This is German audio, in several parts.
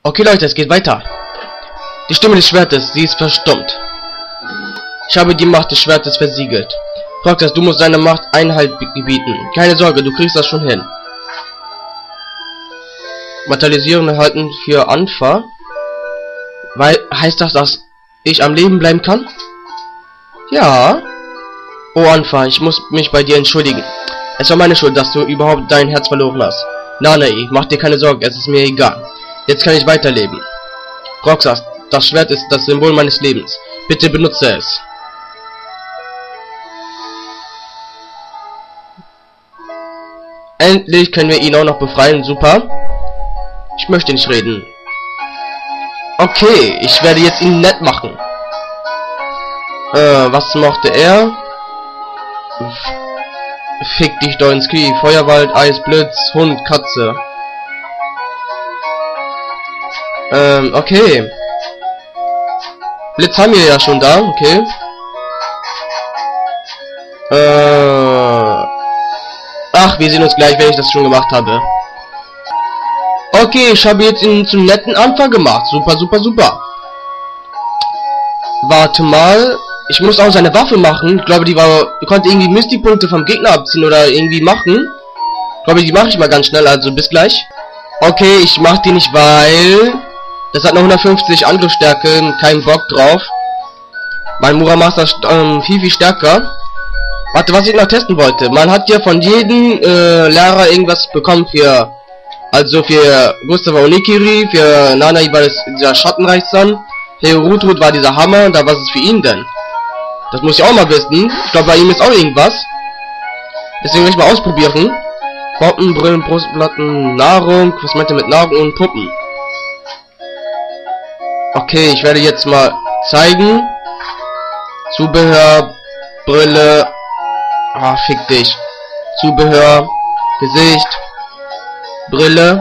Okay, Leute, es geht weiter. Die Stimme des Schwertes, sie ist verstummt. Ich habe die Macht des Schwertes versiegelt. Roxas, du musst deiner Macht Einhalt gebieten. Keine Sorge, du kriegst das schon hin. Materialisieren erhalten für Anfa. Weil, heißt das, dass ich am Leben bleiben kann? Ja. Oh Anfa, ich muss mich bei dir entschuldigen. Es war meine Schuld, dass du überhaupt dein Herz verloren hast. Nanae, mach dir keine Sorgen, es ist mir egal. Jetzt kann ich weiterleben. Roxas, das Schwert ist das Symbol meines Lebens. Bitte benutze es. Endlich können wir ihn auch noch befreien, super. Ich möchte nicht reden. Okay, ich werde jetzt ihn nett machen. Was mochte er? Fick dich doch ins Knie. Feuerwald, Eis, Blitz, Hund, Katze. Okay. Blitz haben wir ja schon da, okay. Ach, wir sehen uns gleich, wenn ich das schon gemacht habe. Okay, ich habe jetzt ihn zum netten Anfang gemacht. Super, super, super. Warte mal. Ich muss auch seine Waffe machen. Ich glaube, die konnte irgendwie Mystikpunkte vom Gegner abziehen oder irgendwie machen. Ich glaube, die mache ich mal ganz schnell, also bis gleich. Okay, ich mache die nicht, weil das hat noch 150 Angriffsstärke, kein Bock drauf. Mein Muramasa ist viel stärker. Warte, was ich noch testen wollte. Man hat ja von jedem Lehrer irgendwas bekommen für... Also für Gustav Onikiri, für Nanae war das dieser Schattenreichsam, für Rutrud war dieser Hammer, und da was ist für ihn denn? Das muss ich auch mal wissen. Ich glaube, bei ihm ist auch irgendwas. Deswegen will ich mal ausprobieren. Bomben, Brillen, Brustplatten, Nahrung. Was meint ihr mit Nahrung und Puppen? Okay, ich werde jetzt mal zeigen. Zubehör, Brille. Ah, fick dich. Zubehör, Gesicht, Brille.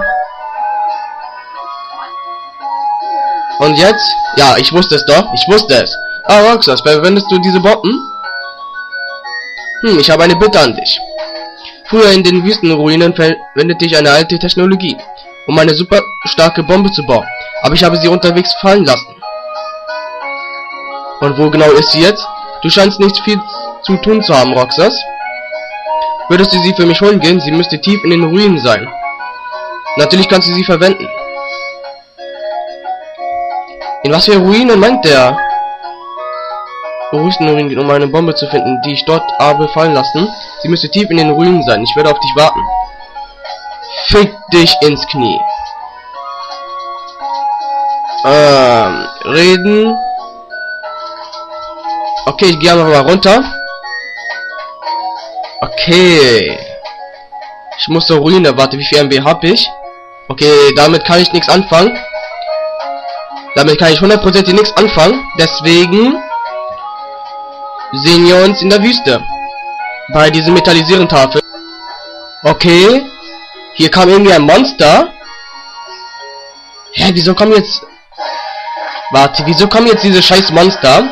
Und jetzt? Ja, ich wusste es doch. Ich wusste es. Ah, Roxas, verwendest du diese Bomben? Ich habe eine Bitte an dich. Früher in den Wüstenruinen verwendete ich eine alte Technologie, um eine super starke Bombe zu bauen. Aber ich habe sie unterwegs fallen lassen. Und wo genau ist sie jetzt? Du scheinst nicht viel zu tun zu haben, Roxas. Würdest du sie für mich holen gehen? Sie müsste tief in den Ruinen sein. Natürlich kannst du sie verwenden. In was für Ruinen meint der? Ruinen, um eine Bombe zu finden, die ich dort habe fallen lassen. Sie müsste tief in den Ruinen sein. Ich werde auf dich warten. Fick dich ins Knie. Reden. Okay, ich gehe einfach mal runter. Okay. Ich muss zur Ruine. Warte, wie viel MB habe ich? Okay, damit kann ich nichts anfangen. Damit kann ich 100% nichts anfangen. Deswegen sehen wir uns in der Wüste. Bei dieser metallisierenden Tafel. Okay. Hier kam irgendwie ein Monster. Hä, wieso kommen jetzt... Warte, wieso kommen jetzt diese scheiß Monster?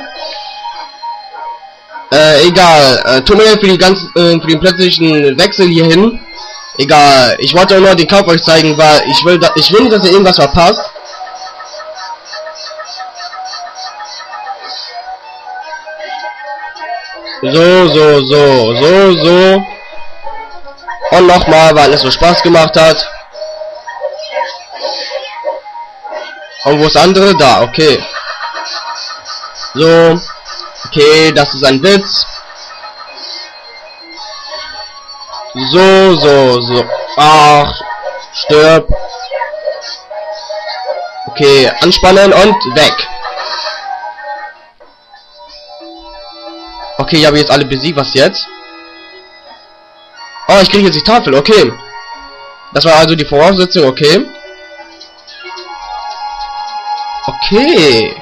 Egal. Tut mir leid für für den plötzlichen Wechsel hierhin. Egal. Ich wollte nur den Kampf euch zeigen, weil ich will nicht, dass ihr irgendwas verpasst. So. Und nochmal, weil es so Spaß gemacht hat. Und wo ist der andere? Da, okay. So. Okay, das ist ein Witz. So. Ach, stirb. Okay, anspannen und weg. Okay, ich habe jetzt alle besiegt. Was jetzt? Oh, ich kriege jetzt die Tafel. Okay. Das war also die Voraussetzung. Okay. Okay.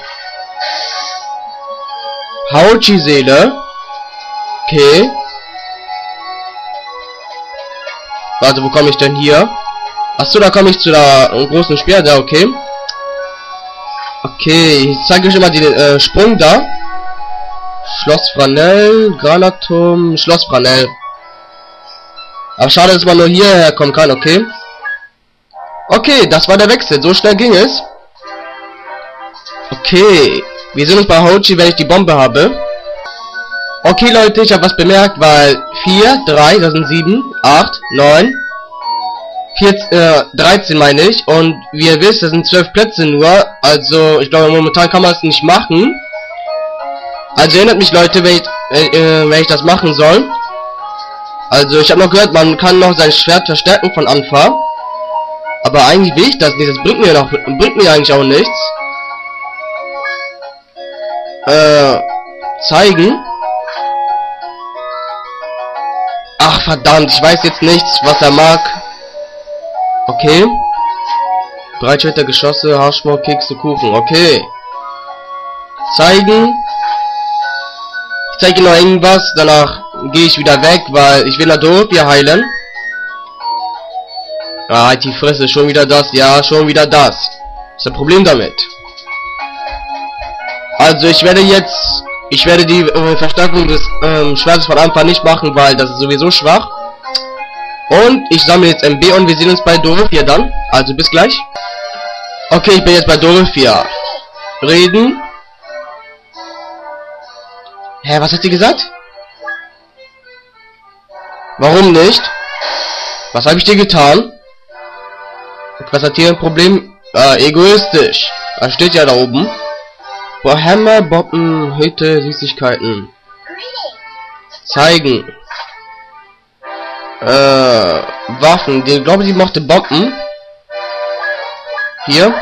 Hauchi-Seele. Okay. Warte, wo komme ich denn hier? Achso, da komme ich zu der großen Speer da. Okay. Okay, ich zeige euch immer den Sprung da. Schloss Franel, Granatum, Schloss Franel. Aber schade, dass man nur hierher kommen kann, okay? Okay, das war der Wechsel. So schnell ging es. Okay. Wir sehen uns bei Hochi, wenn ich die Bombe habe. Okay, Leute, ich habe was bemerkt, weil 4, 3, das sind 7, 8, 9, 13 meine ich. Und wie ihr wisst, das sind 12 Plätze nur. Also, ich glaube, momentan kann man es nicht machen. Also erinnert mich, Leute, wenn ich das machen soll. Also, ich habe noch gehört, man kann noch sein Schwert verstärken von Anfang. Aber eigentlich will ich das nicht. Das bringt mir eigentlich auch nichts. Zeigen. Ach, verdammt, ich weiß jetzt nichts, was er mag. Okay. Breitschwerter, Geschosse, Haarschmuck, Kekse, Kuchen. Okay. Zeigen. Ich zeige noch irgendwas, danach gehe ich wieder weg, weil ich will Dorothea heilen. Ah, die Fresse, schon wieder das. Ja, schon wieder das. Ist ein Problem damit. Also ich werde die Verstärkung des Schwertes von Anfang nicht machen, weil das ist sowieso schwach. Und ich sammle jetzt MB und wir sehen uns bei Dorothea dann. Also bis gleich. Okay, ich bin jetzt bei Dorothea. Reden. Hä, was hat sie gesagt? Warum nicht? Was habe ich dir getan? Was hat hier ein Problem? Egoistisch. Das steht ja da oben. Boah, Hammer, Boppen, Hütte, Süßigkeiten. Zeigen. Waffen. Ich glaube, die mochte Bomben. Hier.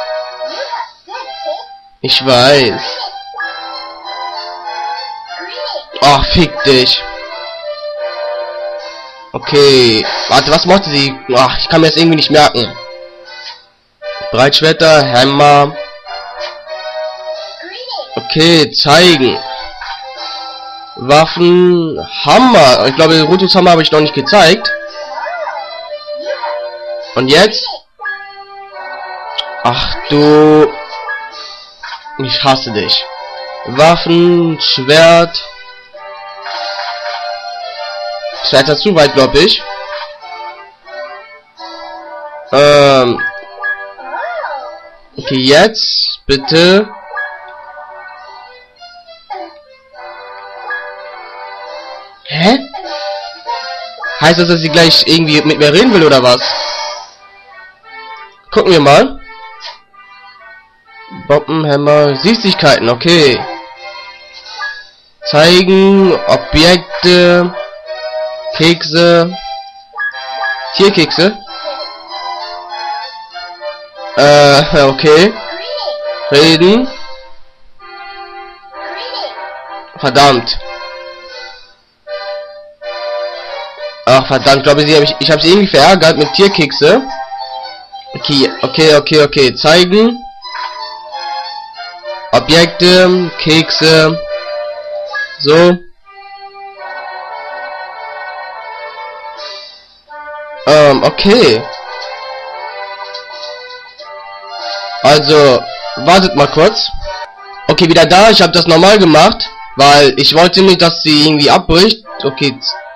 Ich weiß. Ach, fick dich. Okay. Warte, was mochte sie? Ach, ich kann mir das irgendwie nicht merken. Breitschwerter, Hammer. Okay, zeigen. Waffen, Hammer. Ich glaube, Rutus Hammer habe ich noch nicht gezeigt. Und jetzt? Ach du. Ich hasse dich. Waffen, Schwert. Schwert ist zu weit, glaube ich. Okay, jetzt bitte. Hä? Heißt das, dass sie gleich irgendwie mit mir reden will, oder was? Gucken wir mal. Bombenhammer, Süßigkeiten, okay. Zeigen, Objekte, Kekse, Tierkekse. Okay. Reden. Verdammt. Ach verdammt, glaube ich habe sie irgendwie verärgert mit Tierkekse. Okay. Zeigen. Objekte, Kekse. So. Okay. Also, wartet mal kurz. Okay, wieder da. Ich habe das normal gemacht, weil ich wollte nicht, dass sie irgendwie abbricht. Okay.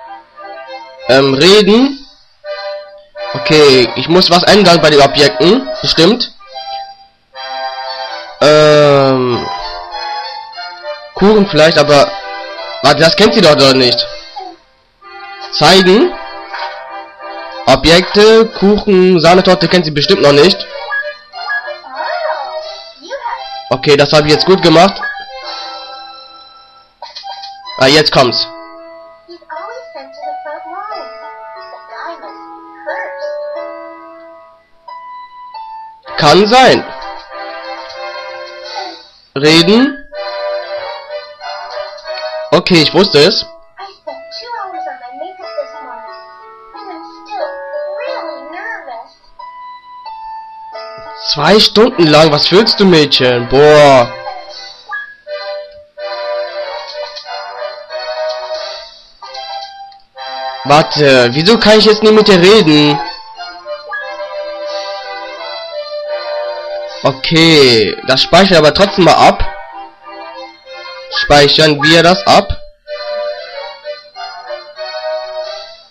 Reden. Okay, ich muss was ändern bei den Objekten. Bestimmt. Kuchen vielleicht, aber... Warte, das kennt sie doch oder nicht? Zeigen. Objekte, Kuchen, Sahnetorte kennt sie bestimmt noch nicht. Okay, das habe ich jetzt gut gemacht. Ah, jetzt kommt's. Kann sein. Reden. Okay, ich wusste es. 2 Stunden lang, was fühlst du, Mädchen? Boah. Warte, wieso kann ich jetzt nicht mit dir reden? Okay, das speichern aber trotzdem mal ab. Speichern wir das ab.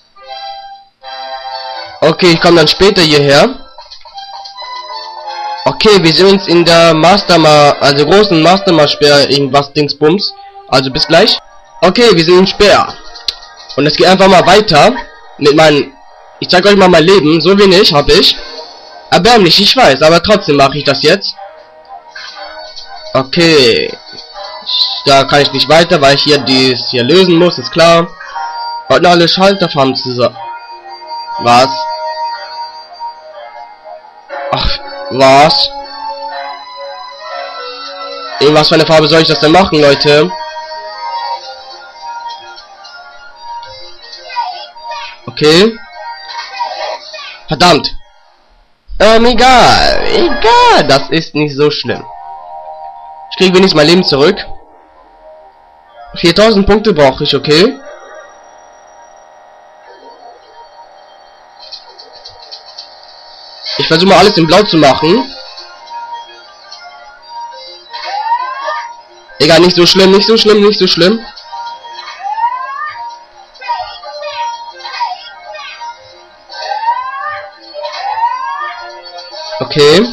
Okay, ich komme dann später hierher. Okay, wir sind uns in der also großen Masterma-Speer irgendwas Dingsbums. Also bis gleich. Okay, wir sind im Speer. Und es geht einfach mal weiter mit meinen... Ich zeige euch mal mein Leben. So wenig habe ich. Erbärmlich, ich weiß, aber trotzdem mache ich das jetzt. Okay. Da kann ich nicht weiter, weil ich hier dies hier lösen muss, ist klar. Und alle Schalterfarben zusammen. Was? Ach, was? In was für eine Farbe soll ich das denn machen, Leute? Okay. Verdammt. Egal, das ist nicht so schlimm. Ich kriege wenigstens mein Leben zurück. 4000 Punkte brauche ich, okay? Ich versuche mal alles in Blau zu machen. Egal, nicht so schlimm, nicht so schlimm, nicht so schlimm. Okay.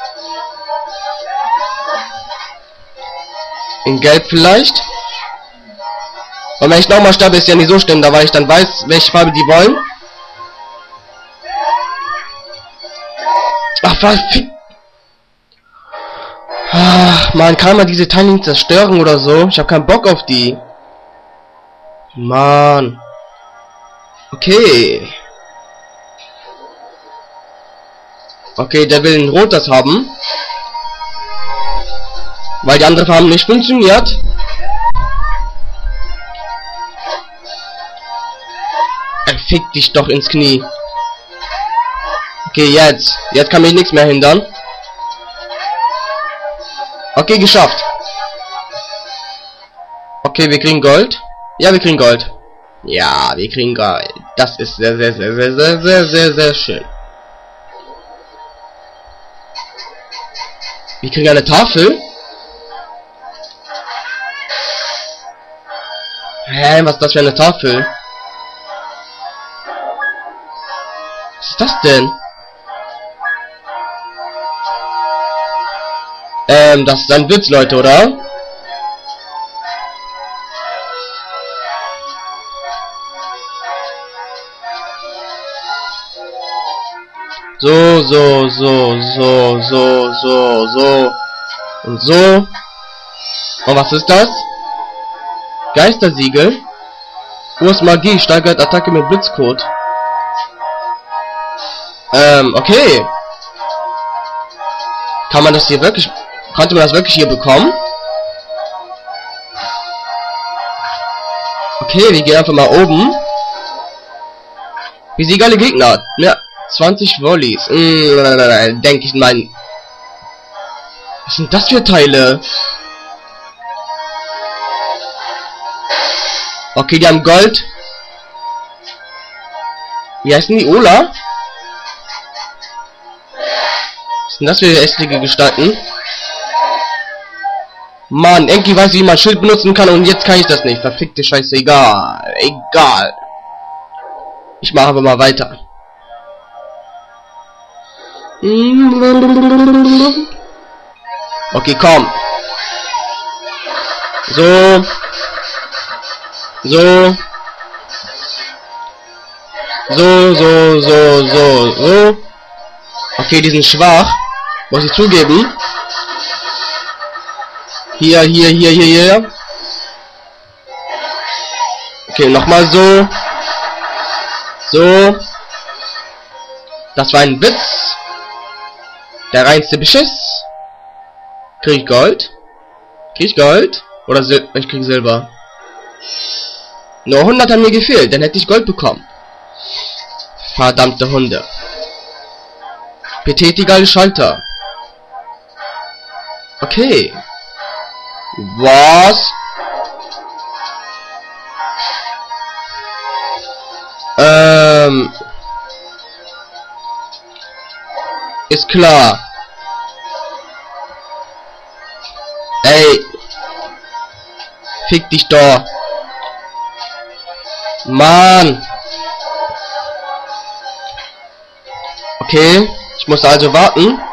In Gelb vielleicht. Und wenn ich nochmal sterbe, ist ja nicht so schlimm, da weil ich dann weiß, welche Farbe die wollen. Ach, verfickt. Ach, man kann mal diese Teile nicht zerstören oder so. Ich habe keinen Bock auf die. Mann. Okay. Okay, der will ein rotes haben. Weil die andere Farbe nicht funktioniert. Fick dich doch ins Knie. Okay, jetzt kann mich nichts mehr hindern. Okay, geschafft. Okay, wir kriegen Gold. Ja, wir kriegen Gold. Ja, wir kriegen Gold. Das ist sehr schön. Wir kriegen eine Tafel. Hä, was ist das für eine Tafel? Was ist das denn? Das ist ein Witz, Leute, oder? So. Und so. Und was ist das? Geistersiegel. Urs Magie steigert Attacke mit Blitzcode. Okay. Kann man das hier wirklich... Konnte man das wirklich hier bekommen? Okay, wir gehen einfach mal oben. Besiege alle Gegner. Ja, 20 Volleys. Denke ich, mein... Was sind das für Teile? Okay, die haben Gold. Wie heißen die? Ola? Was sind das für hässliche Gestalten? Mann, Enki weiß, wie man Schild benutzen kann und jetzt kann ich das nicht. Verfickte Scheiße, egal. Egal. Ich mache aber mal weiter. Okay, komm. So. Okay, die sind schwach. Muss ich zugeben. Hier. Okay, nochmal so. Das war ein Witz. Der reinste Beschiss. Krieg ich Gold? Oder ich krieg Silber. Nur 100 haben mir gefehlt, dann hätte ich Gold bekommen. Verdammte Hunde. Betätige alle Schalter. Okay. Was? Ist klar. Ey. Fick dich doch. Mann. Okay. Ich muss also warten.